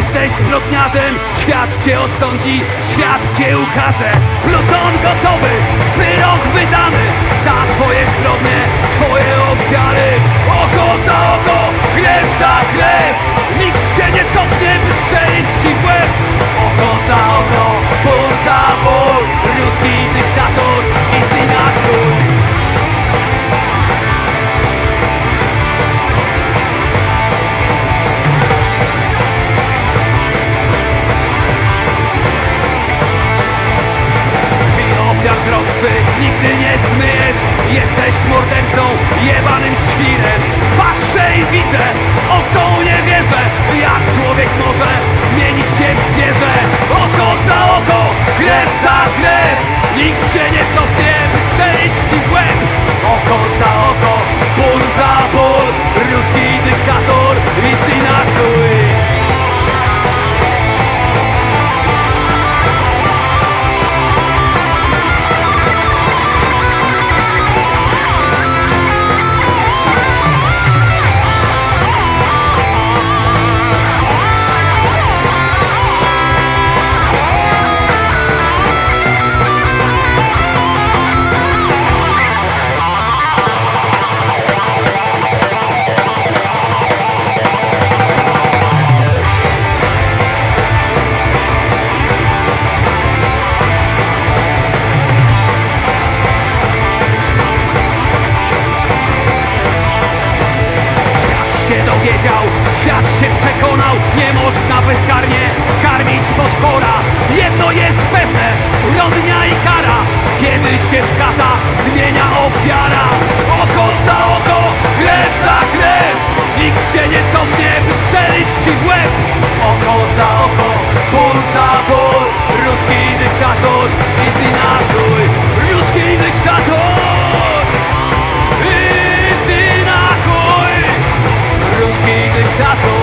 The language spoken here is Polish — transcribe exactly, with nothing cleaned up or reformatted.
Jesteś zbrodniarzem, świat cię osądzi, świat cię ukaże. Pluton gotowy, wyrok wydany za twoje zbrodnie, twoje ofiary. Oko za oko, krew za krew, nikt się nie cofnie, by strzelić ci w łeb. Oko za oko, ból za ból, ruski dyktator i ty na król. Ofiar wzrok swych nigdy nie zmyjesz. Jesteś mordercą, jebanym świrem. Patrzę i widzę, oczom nie wierzę, jak człowiek może zmienić się w zwierzę. Oko za oko, krew za krew, nikt się nie cofnie, by strzelić ci w łeb. Oko za oko, ból za ból, ruski dyktator i ty na krój. Dowiedział, świat się przekonał, nie można bezkarnie karmić potwora. Jedno jest pewne, zbrodnia i kara, kiedyś się w kata zmienia ofiara. Oko za oko, krew za krew, nikt się nie cofnie, by strzelić ci w łeb. Oko za oko, ból za ból, ruski dyktator i ty na krój. Ruski dyktator! Ruski dyktator.